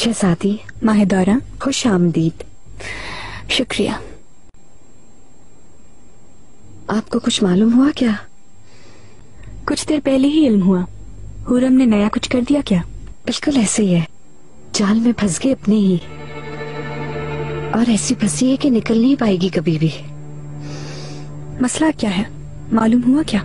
शहजादी माहिदौरा, खुश आमदीद। शुक्रिया। आपको कुछ मालूम हुआ क्या? कुछ देर पहले ही इल्म हुआ। हुरम ने नया कुछ कर दिया क्या? बिल्कुल ऐसे ही है, जाल में फंस गई अपनी ही, और ऐसी फंसी है कि निकल नहीं पाएगी कभी भी। मसला क्या है, मालूम हुआ क्या?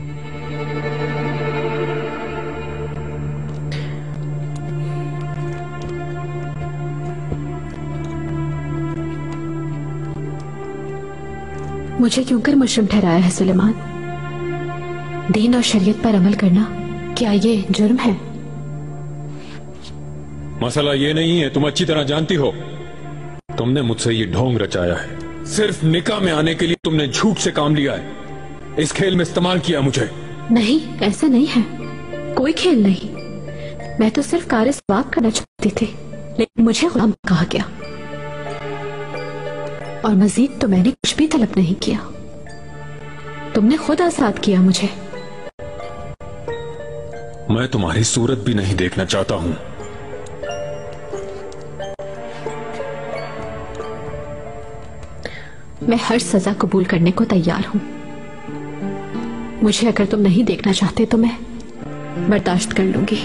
मुझे क्यों कर मुजरिम ठहराया है सुलेमान? दीन और शरीयत पर अमल करना क्या ये जुर्म है? मसला ये नहीं है, तुम अच्छी तरह जानती हो। तुमने मुझसे ये ढोंग रचाया है। सिर्फ निकाह में आने के लिए तुमने झूठ से काम लिया है। इस खेल में इस्तेमाल किया मुझे। नहीं, ऐसा नहीं है, कोई खेल नहीं। मैं तो सिर्फ कार सवाब करना चाहती थी, लेकिन मुझे गुलाम कहा गया, और मजीद तो मैंने कुछ भी तलब नहीं किया। तुमने खुद आजाद किया मुझे। मैं तुम्हारी सूरत भी नहीं देखना चाहता हूं। मैं हर सजा कबूल करने को तैयार हूं। मुझे अगर तुम नहीं देखना चाहते तो मैं बर्दाश्त कर लूंगी।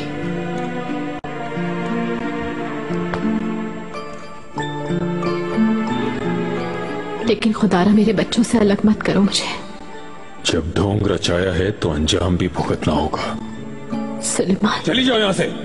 लेकिन खुदारा मेरे बच्चों से अलग मत करो मुझे। जब ढोंग रचाया है तो अंजाम भी भुगतना होगा। सुलेमान, चली जाओ यहां से।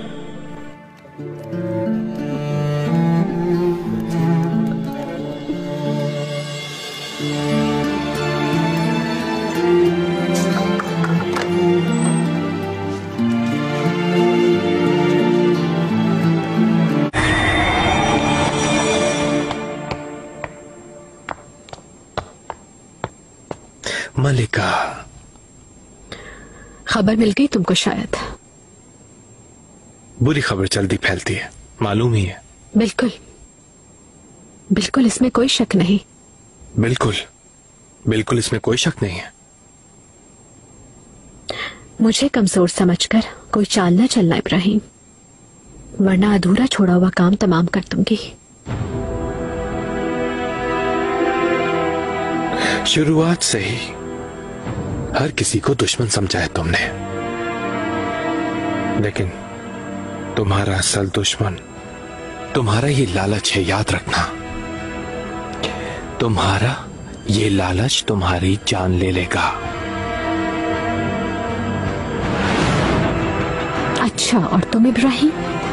मलिका, खबर मिल गई तुमको शायद। बुरी खबर जल्दी फैलती है, मालूम ही है। बिल्कुल बिल्कुल, इसमें कोई शक नहीं। बिल्कुल बिल्कुल, इसमें कोई शक नहीं है। मुझे कमजोर समझकर कोई चाल न चलना इब्राहिम, वरना अधूरा छोड़ा हुआ काम तमाम कर दूंगी। शुरुआत से ही हर किसी को दुश्मन समझा है तुमने, लेकिन तुम्हारा असल दुश्मन तुम्हारा ये लालच है, याद रखना। तुम्हारा ये लालच तुम्हारी जान ले लेगा। अच्छा, और तुम इब्राहिम,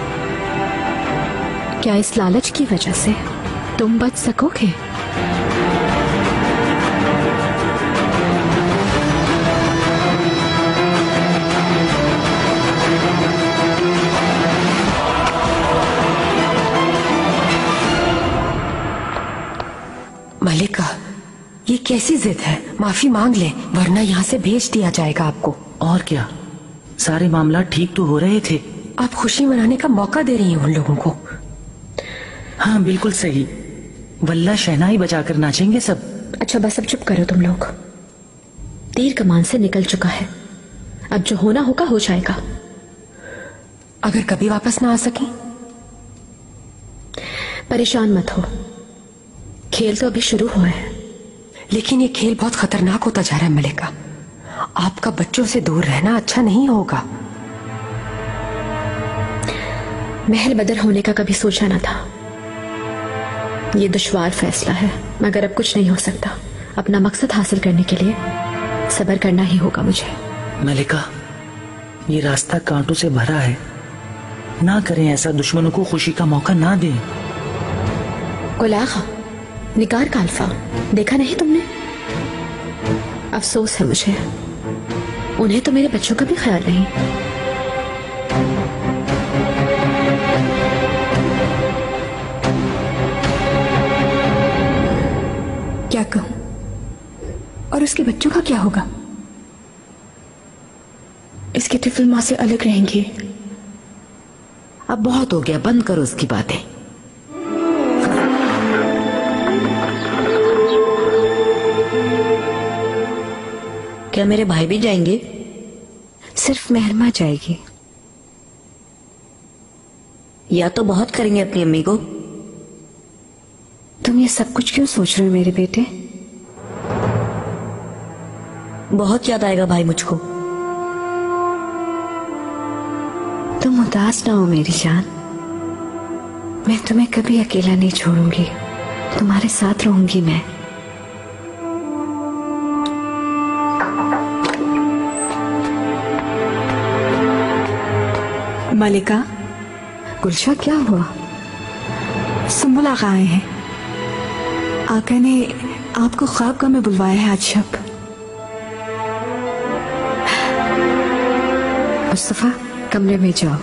क्या इस लालच की वजह से तुम बच सकोगे? मलिका, ये कैसी जिद है? माफी मांग ले, वरना यहाँ से भेज दिया जाएगा आपको। और क्या, सारे मामला ठीक तो हो रहे थे। आप खुशी मनाने का मौका दे रही हैं उन लोगों को। हाँ बिल्कुल सही, वल्ला शहनाई बजाकर नाचेंगे सब। अच्छा बस, अब चुप करो तुम लोग। तीर कमान से निकल चुका है, अब जो होना होगा हो जाएगा। अगर कभी वापस ना आ सकी? परेशान मत हो, खेल तो अभी शुरू हुआ है। लेकिन ये खेल बहुत खतरनाक होता जा रहा है मलिका। आपका बच्चों से दूर रहना अच्छा नहीं होगा। महल बदर होने का कभी सोचा ना था। ये दुश्वार फैसला है, मगर अब कुछ नहीं हो सकता। अपना मकसद हासिल करने के लिए सब्र करना ही होगा मुझे। मलिका, ये रास्ता कांटों से भरा है, ना करें ऐसा। दुश्मनों को खुशी का मौका ना दें। गुलाखा, निकार का अल्फा देखा नहीं तुमने? अफसोस है मुझे, उन्हें तो मेरे बच्चों का भी ख्याल नहीं। क्या कहूं? और उसके बच्चों का क्या होगा? इसके टिफल मां से अलग रहेंगे। अब बहुत हो गया, बंद करो उसकी बातें। क्या मेरे भाई भी जाएंगे? सिर्फ मेहरमा जाएगी। या तो बहुत करेंगे अपनी अम्मी को। तुम ये सब कुछ क्यों सोच रहे हो मेरे बेटे? बहुत याद आएगा भाई मुझको। तुम उदास ना हो मेरी जान, मैं तुम्हें कभी अकेला नहीं छोड़ूंगी, तुम्हारे साथ रहूंगी मैं। मलिका, गुलशा क्या हुआ? सुंबुल आका आए हैं। आका ने आपको ख्वाब में बुलवाया है आज शब। मुस्तफा कमरे में जाओ।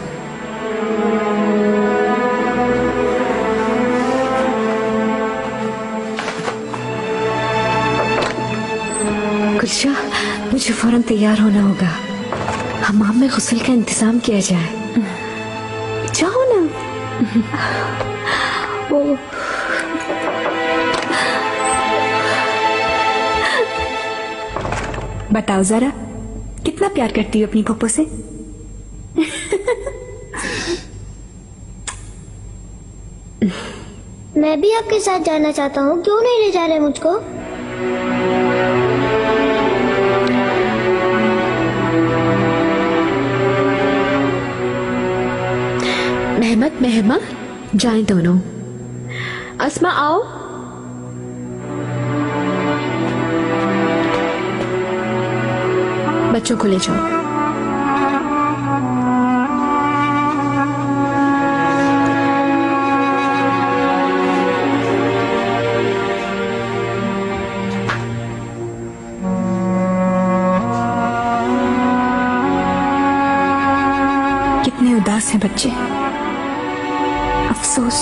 गुलशा, मुझे फौरन तैयार होना होगा, हमाम में गुस्ल का इंतजाम किया जाए। जाओ ना। ओ बताओ जरा, कितना प्यार करती हो अपनी पप्पो से? मैं भी आपके साथ जाना चाहता हूँ, क्यों नहीं ले जा रहे मुझको? मेहमत मेहमा जाएं दोनों। अस्मा आओ। बच्चों को ले जाओ। कितने उदास हैं बच्चे। अफसोस।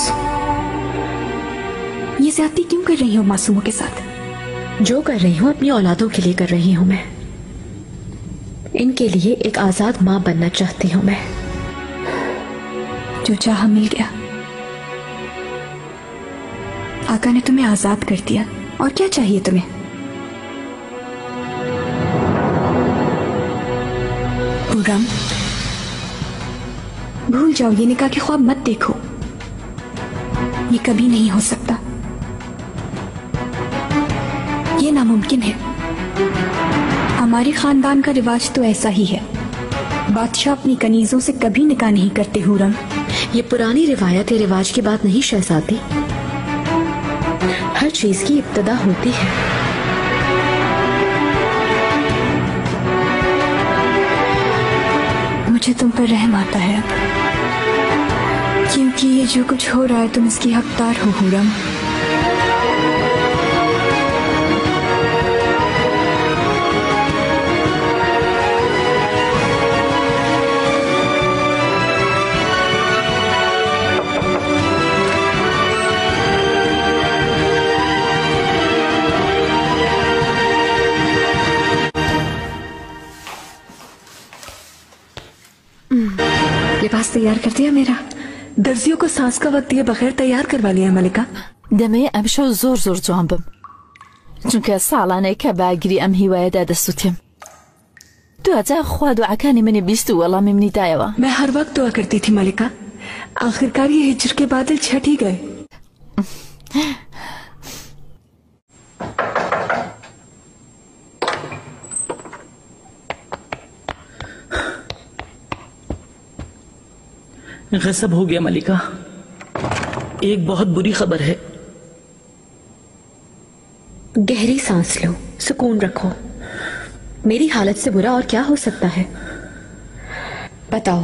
ये ज्यादती क्यों कर रही हो मासूमों के साथ? जो कर रही हूँ अपनी औलादों के लिए कर रही हूँ मैं। इनके लिए एक आजाद माँ बनना चाहती हूँ मैं। जो चाहा मिल गया। आका ने तुम्हें आजाद कर दिया, और क्या चाहिए तुम्हें? पूरम, भूल जाओ, ये निकाह के ख्वाब मत देखो, ये कभी नहीं हो सकता, ये नामुमकिन है। हमारे खानदान का रिवाज तो ऐसा ही है, बादशाह अपनी कनीजों से कभी निकाह नहीं करते। हुरम, ये पुरानी रिवायत या रिवाज की बात नहीं शहजादी, हर चीज की इब्तिदा होती है। मुझे तुम पर रहम आता है अब, क्योंकि ये जो कुछ हो रहा है तुम इसकी हकदार हो हुरम। लिबास तैयार कर दिया मेरा? दर्जियों को सांस का वक्त दिए बगैर तैयार करवा लिया मलिका। دەمەیە ئەم شەو زۆر زۆر جوان بم چونکە ساڵانەی کە باگیری ئەم هیوایەدا دەسووتیم. دوجا خوا دوعەکانی منی بیست و وەڵامی منی دایەوە. मैं हर वक्त दुआ करती थी मलिका, आखिरकार ये हिज्र के बादल छट ही गए। गजब हो गया मलिका, एक बहुत बुरी खबर है। गहरी सांस लो, सुकून रखो। मेरी हालत से बुरा और क्या हो सकता है? बताओ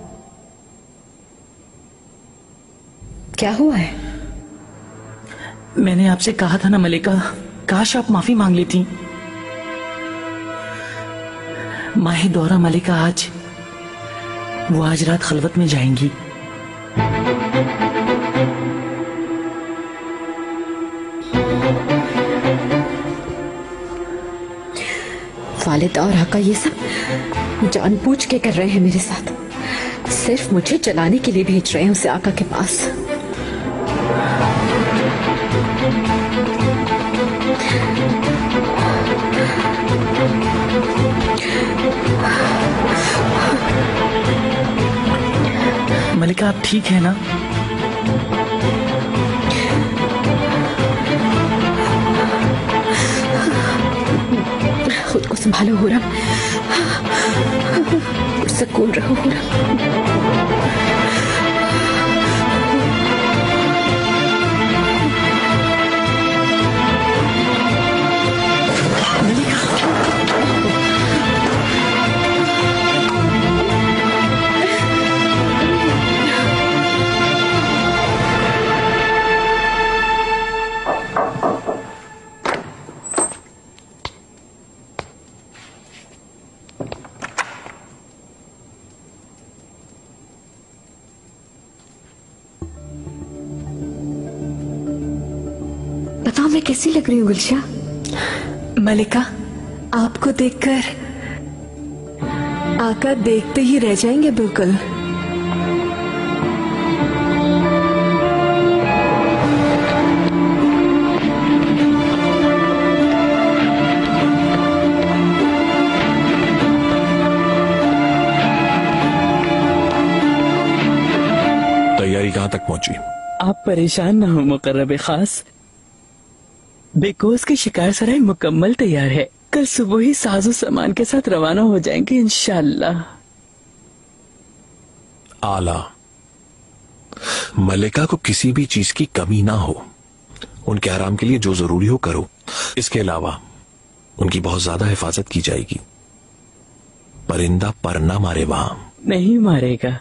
क्या हुआ है? मैंने आपसे कहा था ना मलिका, काश आप माफी मांग लेती। माहे दौरा मलिका आज, वो आज रात खलवत में जाएंगी। वालिद और आका ये सब जानबूझ के कर रहे हैं मेरे साथ, सिर्फ मुझे जलाने के लिए भेज रहे हैं उसे आका के पास। मलिका, आप ठीक है ना? खुद को संभालो हुरम, सुकून रहो हुरम। बताओ मैं कैसी लग रही हूँ गुलशा? मलिका, आपको देखकर आका देखते ही रह जाएंगे बिल्कुल। तैयारी कहाँ तक पहुंची? आप परेशान ना हो मुकर्रब खास, बेकोस की शिकार सराय मुकम्मल तैयार है। कल सुबह ही साजो सामान के साथ रवाना हो जाएंगे इंशाल्लाह। आला, मलिका को किसी भी चीज की कमी ना हो। उनके आराम के लिए जो जरूरी हो करो। इसके अलावा उनकी बहुत ज्यादा हिफाजत की जाएगी। परिंदा पर ना मारे वहां। नहीं मारेगा।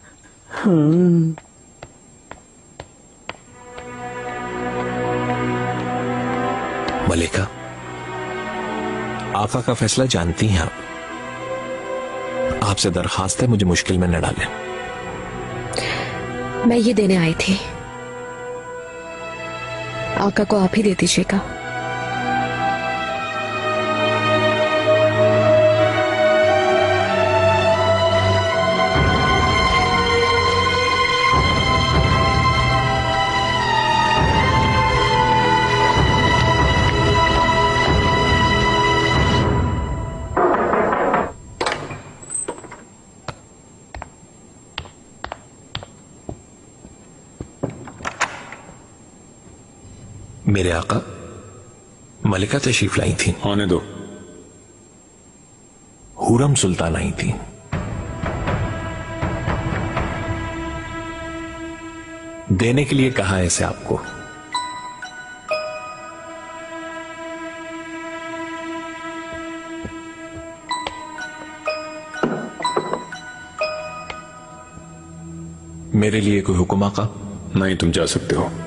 मलिका, आका का फैसला जानती हैं आप। आपसे दरखास्त है मुझे मुश्किल में न डालें। मैं ये देने आई थी, आका को आप ही दे दीजिएगा। मेरे आका, मलिका तशरीफ लाई थी। आने दो। हुरम सुल्तान आई थी। देने के लिए कहा है इसे आपको। मेरे लिए कोई हुक्म आका? नहीं, तुम जा सकते हो।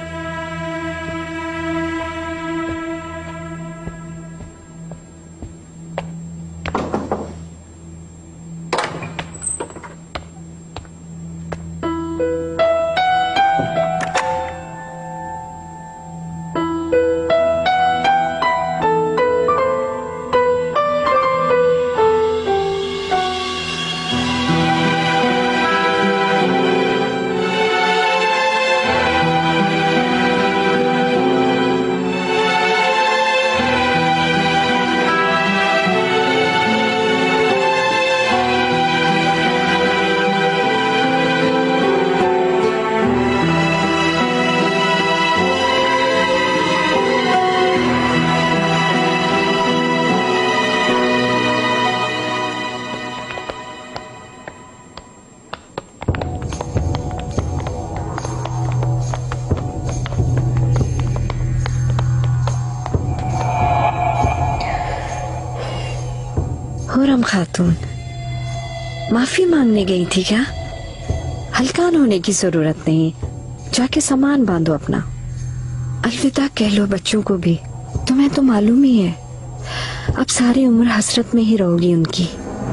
हुरम खातून, माफी मांगने गई थी क्या? हल्कान होने की जरूरत नहीं, जाके सामान बांधो अपना। अलविदा कह लो बच्चों को भी। तुम्हें तो मालूम ही है, अब सारी उम्र हसरत में ही रहोगी उनकी।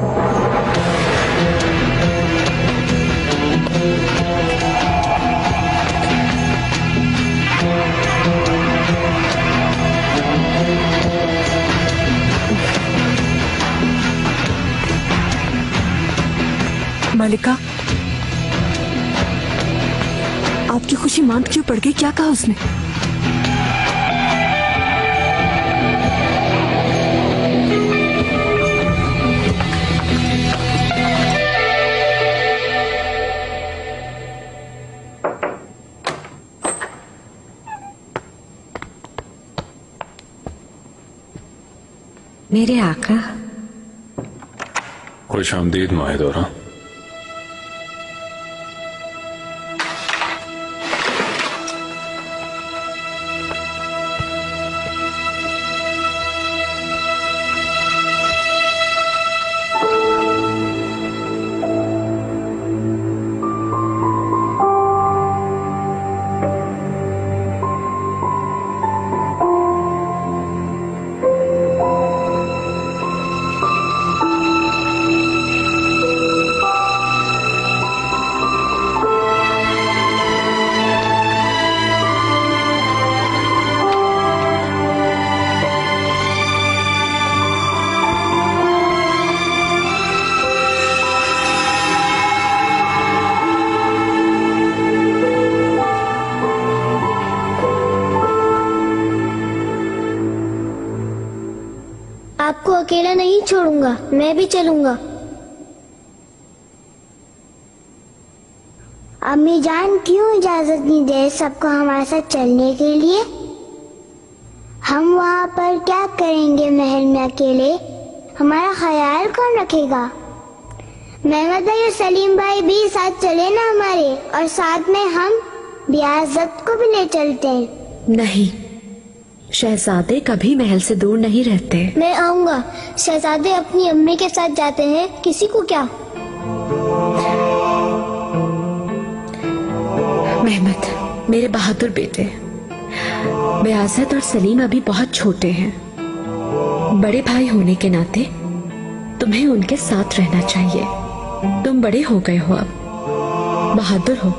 मलिका, आपकी खुशी मांद क्यों पड़ गई? क्या कहा उसने? मेरे आका। खुश आमदीद माहिदोरा। आपको अकेला नहीं छोड़ूंगा, मैं भी चलूंगा। अम्मी जान क्यों इजाजत नहीं दे सबको हमारे साथ चलने के लिए? हम वहाँ पर क्या करेंगे महल में अकेले? हमारा ख्याल कौन रखेगा? मेहमद भाई और सलीम भाई भी साथ चले ना हमारे, और साथ में हम बियाज़त को भी ले चलते हैं। नहीं, शहजादे कभी महल से दूर नहीं रहते। मैं आऊंगा। शहजादे अपनी अम्मी के साथ जाते हैं, किसी को क्या। मेहमद, मेरे बहादुर बेटे, बियाज़त और सलीम अभी बहुत छोटे हैं। बड़े भाई होने के नाते तुम्हें उनके साथ रहना चाहिए। तुम बड़े हो गए हो, अब बहादुर हो।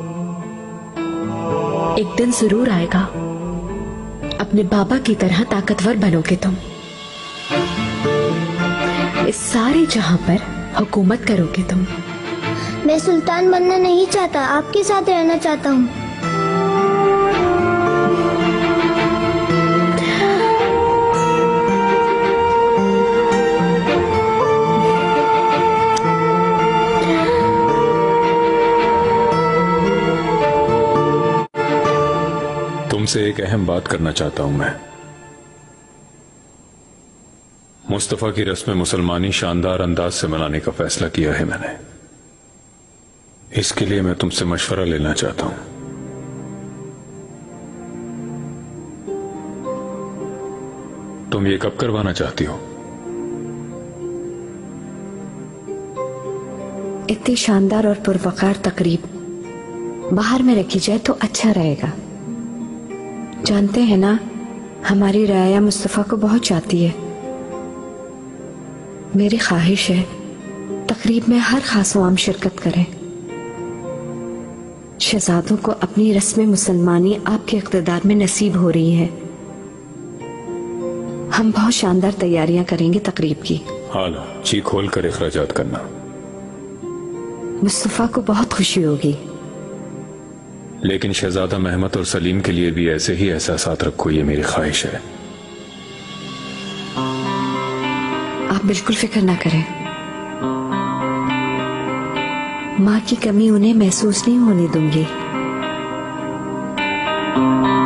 एक दिन जरूर आएगा, अपने बाबा की तरह ताकतवर बनोगे तुम। इस सारे जहां पर हुकूमत करोगे तुम। मैं सुल्तान बनना नहीं चाहता, आपके साथ रहना चाहता हूँ। तुमसे एक अहम बात करना चाहता हूं मैं। मुस्तफा की रस्म मुसलमानी शानदार अंदाज से मनाने का फैसला किया है मैंने। इसके लिए मैं तुमसे मशवरा लेना चाहता हूं। तुम ये कब करवाना चाहती हो? इतनी शानदार और पुरवकार तकरीब बाहर में रखी जाए तो अच्छा रहेगा। जानते हैं ना, हमारी राया मुस्तफा को बहुत चाहती है। मेरी ख्वाहिश है तकरीब में हर खासवाम शिरकत करें। शहजादों को अपनी रस्म मुसलमानी आपके इख्तिदार में नसीब हो रही है। हम बहुत शानदार तैयारियां करेंगे तकरीब की। हाला जी खोल कर इखराजात करना। मुस्तफा को बहुत खुशी होगी। लेकिन शहजादा महमद और सलीम के लिए भी ऐसे ही एहसासात रखो, ये मेरी ख्वाहिश है। आप बिल्कुल फिक्र ना करें। माँ की कमी उन्हें महसूस नहीं होने दूंगी।